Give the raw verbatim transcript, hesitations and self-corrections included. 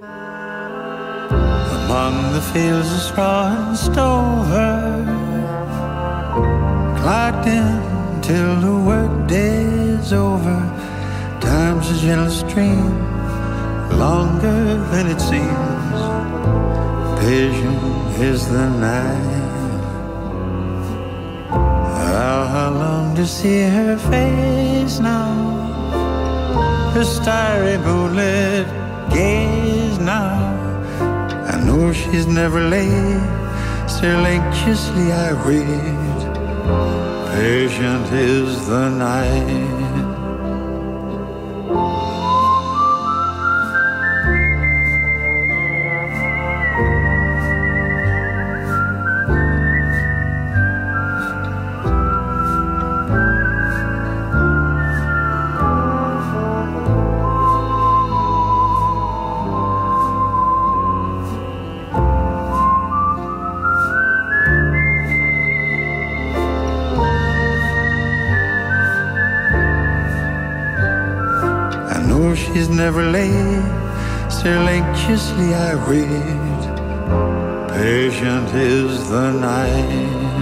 Among the fields of straw and stover, clocked in till the work day's over. Time's a gentle stream, longer than it seems. Patient is the night. Oh, how long to see her face now, her starry moonlit gaze now. I know she's never late, still anxiously I read. Patient is the night. She's never late, still anxiously I read. Patient is the night.